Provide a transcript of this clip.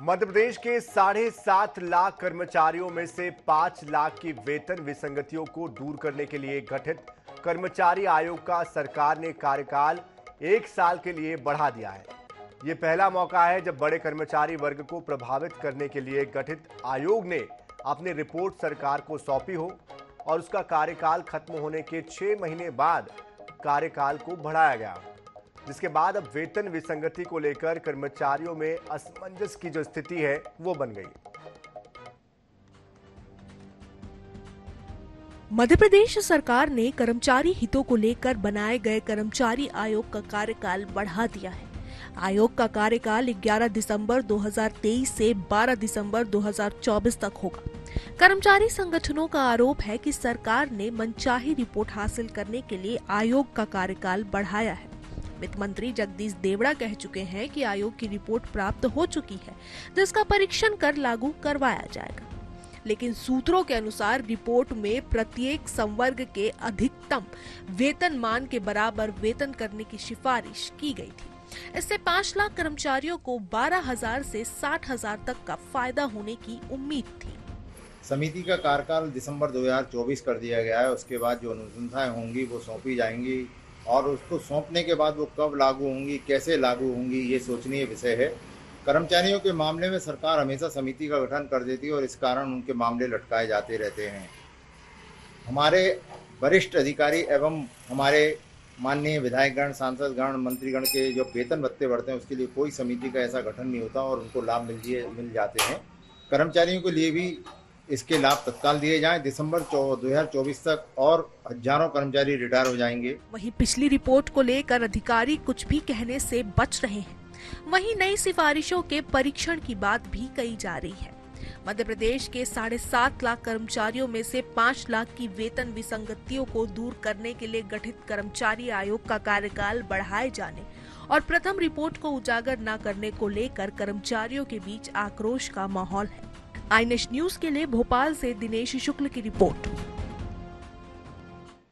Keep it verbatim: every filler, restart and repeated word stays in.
मध्य प्रदेश के साढ़े सात लाख कर्मचारियों में से पांच लाख की वेतन विसंगतियों को दूर करने के लिए गठित कर्मचारी आयोग का सरकार ने कार्यकाल एक साल के लिए बढ़ा दिया है। ये पहला मौका है जब बड़े कर्मचारी वर्ग को प्रभावित करने के लिए गठित आयोग ने अपनी रिपोर्ट सरकार को सौंपी हो और उसका कार्यकाल खत्म होने के छह महीने बाद कार्यकाल को बढ़ाया गया, जिसके बाद अब वेतन विसंगति को लेकर कर्मचारियों में असमंजस की जो स्थिति है वो बन गई। मध्य प्रदेश सरकार ने कर्मचारी हितों को लेकर बनाए गए कर्मचारी आयोग का कार्यकाल बढ़ा दिया है। आयोग का कार्यकाल ग्यारह दिसंबर दो हज़ार तेईस से बारह दिसंबर दो हज़ार चौबीस तक होगा। कर्मचारी संगठनों का आरोप है कि सरकार ने मनचाही रिपोर्ट हासिल करने के लिए आयोग का कार्यकाल बढ़ाया है। वित्त मंत्री जगदीश देवड़ा कह चुके हैं कि आयोग की रिपोर्ट प्राप्त हो चुकी है, जिसका परीक्षण कर लागू करवाया जाएगा। लेकिन सूत्रों के अनुसार रिपोर्ट में प्रत्येक संवर्ग के अधिकतम वेतनमान के बराबर वेतन करने की सिफारिश की गई थी। इससे पाँच लाख कर्मचारियों को बारह हजार से साठ हजार तक का फायदा होने की उम्मीद थी। समिति का कार्यकाल दिसंबर दो हज़ार चौबीस कर दिया गया है। उसके बाद जो अनुशंसाएं होंगी वो सौंपी जाएंगी और उसको सौंपने के बाद वो कब लागू होंगी, कैसे लागू होंगी, ये सोचनीय विषय है। कर्मचारियों के मामले में सरकार हमेशा समिति का गठन कर देती है और इस कारण उनके मामले लटकाए जाते रहते हैं। हमारे वरिष्ठ अधिकारी एवं हमारे माननीय विधायकगण, सांसदगण, मंत्रीगण के जो वेतन भत्ते बढ़ते हैं उसके लिए कोई समिति का ऐसा गठन नहीं होता और उनको लाभ मिल मिल जाते हैं। कर्मचारियों के लिए भी इसके लाभ तत्काल दिए जाएं। दिसंबर दो हज़ार चौबीस तक और हजारों कर्मचारी रिटायर हो जाएंगे। वहीं पिछली रिपोर्ट को लेकर अधिकारी कुछ भी कहने से बच रहे हैं। वहीं नई सिफारिशों के परीक्षण की बात भी कही जा रही है। मध्य प्रदेश के साढ़े सात लाख कर्मचारियों में से पाँच लाख की वेतन विसंगतियों को दूर करने के लिए गठित कर्मचारी आयोग का कार्यकाल बढ़ाए जाने और प्रथम रिपोर्ट को उजागर न करने को लेकर कर्मचारियों के बीच आक्रोश का माहौल है। आई नेशन न्यूज के लिए भोपाल से दिनेश शुक्ल की रिपोर्ट।